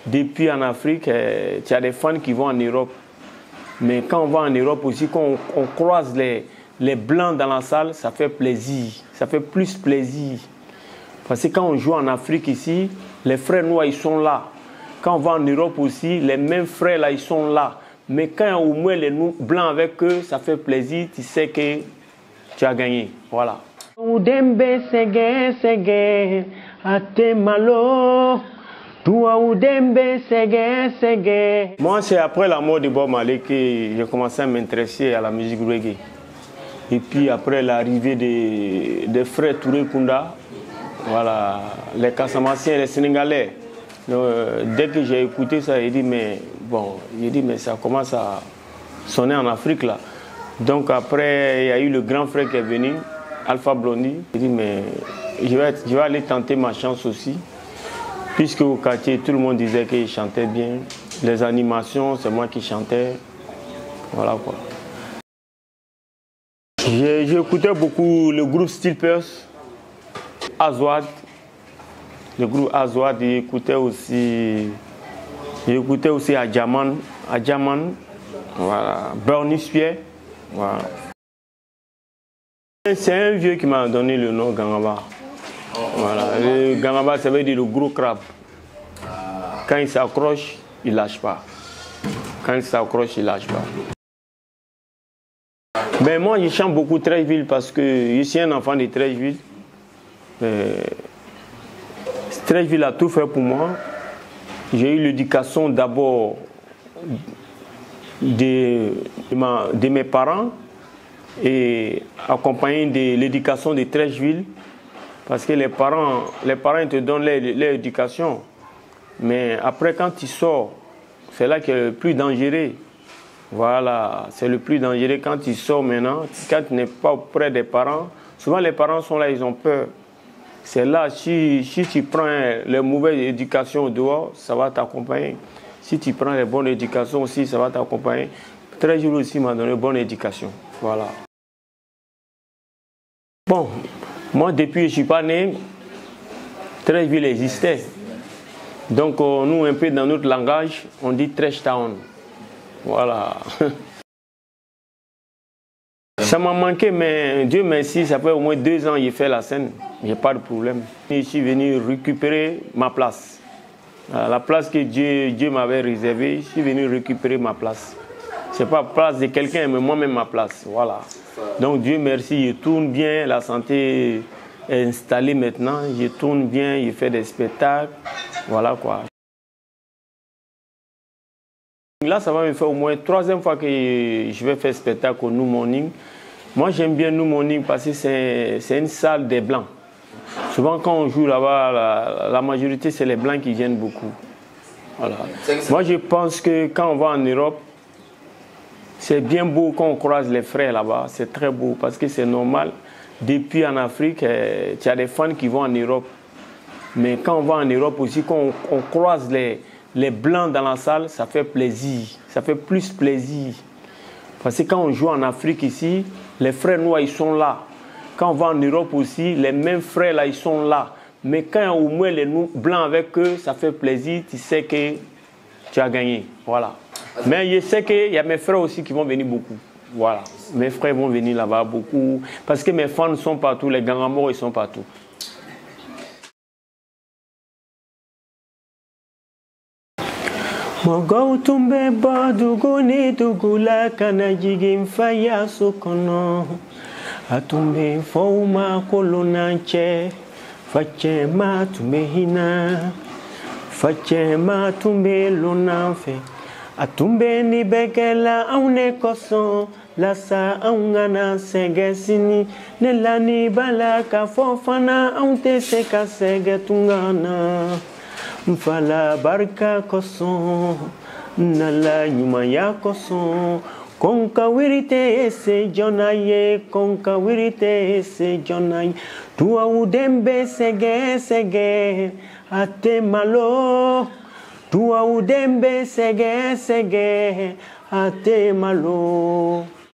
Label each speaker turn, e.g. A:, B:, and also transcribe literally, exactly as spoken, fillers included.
A: depuis en Afrique, euh, tu as des fans qui vont en Europe. Mais quand on va en Europe aussi, quand on, on croise les, les blancs dans la salle, ça fait plaisir. Ça fait plus plaisir. Parce que quand on joue en Afrique ici, les frères noirs, ils sont là. Quand on va en Europe aussi, les mêmes frères là, ils sont là. Mais quand il y a au moins les blancs avec eux, ça fait plaisir. Tu sais que tu as gagné. Voilà. Moi, c'est après la mort de Bob Marley que j'ai commencé à m'intéresser à la musique reggae. Et puis après l'arrivée des, des frères Touré Kunda, voilà, les Casamançais, les Sénégalais. Donc, euh, dès que j'ai écouté ça, j'ai dit mais bon, j'ai dit mais ça commence à sonner en Afrique là. Donc après, il y a eu le grand frère qui est venu, Alpha Blondy. J'ai dit mais je vais, je vais aller tenter ma chance aussi. Puisque au quartier, tout le monde disait qu'il chantait bien. Les animations, c'est moi qui chantais. Voilà quoi. J'écoutais beaucoup le groupe Steel Pulse, Azwad. Le groupe Azwad, j'écoutais aussi, j'écoutais aussi Adjaman, Adjaman, voilà, Bernie Spier, voilà. C'est un vieux qui m'a donné le nom Gangaba. Voilà, le Gangaba, ça veut dire le gros crabe. Quand il s'accroche, il ne lâche pas. Quand il s'accroche, il ne lâche pas. Mais moi, je chante beaucoup Treichville parce que je suis un enfant de Treichville. Euh, Treichville a tout fait pour moi. J'ai eu l'éducation d'abord de, de, ma, de mes parents et accompagné de l'éducation de Treichville. Parce que les parents, les parents te donnent l'éducation. Mais après, quand tu sors, c'est là qu'il est le plus dangereux. Voilà, c'est le plus dangereux quand tu sors maintenant. Quand tu n'es pas auprès des parents, souvent les parents sont là, ils ont peur. C'est là, si, si tu prends les mauvaises éducations dehors, ça va t'accompagner. Si tu prends les bonnes éducations aussi, ça va t'accompagner. Treichville aussi m'a donné une bonne éducation. Voilà. Bon, moi depuis que je ne suis pas né, Treichville existait. Donc euh, nous, un peu dans notre langage, on dit Trash Town. Voilà. Ça m'a manqué, mais Dieu merci, ça fait au moins deux ans que j'ai fait la scène. Il n'y a pas de problème. Je suis venu récupérer ma place. La place que Dieu, Dieu m'avait réservée, je suis venu récupérer ma place. Ce n'est pas la place de quelqu'un, mais moi-même ma place. Voilà. Donc Dieu merci, je tourne bien, la santé est installée maintenant. Je tourne bien, je fais des spectacles. Voilà quoi. Là, ça va me faire au moins troisième fois que je vais faire spectacle au New Morning. Moi, j'aime bien New Morning parce que c'est une salle des Blancs. Souvent, quand on joue là-bas, la, la majorité, c'est les Blancs qui viennent beaucoup. Voilà. Moi, je pense que quand on va en Europe, c'est bien beau quand on croise les frères là-bas. C'est très beau parce que c'est normal. Depuis en Afrique, eh, tu as des fans qui vont en Europe. Mais quand on va en Europe aussi, quand on, on croise les... les blancs dans la salle, ça fait plaisir, ça fait plus plaisir. Parce que quand on joue en Afrique ici, les frères noirs, ils sont là. Quand on va en Europe aussi, les mêmes frères là, ils sont là. Mais quand il y a au moins les blancs avec eux, ça fait plaisir, tu sais que tu as gagné. Voilà. Mais je sais qu'il y a mes frères aussi qui vont venir beaucoup. Voilà. Mes frères vont venir là-bas beaucoup. Parce que mes fans sont partout, les Gangamos, ils sont partout. Mogo tumbe badugu ni dugula kana jigin faya sokono atumbe foma kolonanche fache ma tumbe hina fache ma tumbe lonanfe atumbe ni begela aune koso lasa aungana segesini nelani balaka fofana aunte seka segetungana Mfala barka koson, nala nyuma ya koson. Konka wirite ese jonaye, konka wirite ese jonaye. Tua udembe sege sege, ate malo. Tua udembe sege sege, ate malo.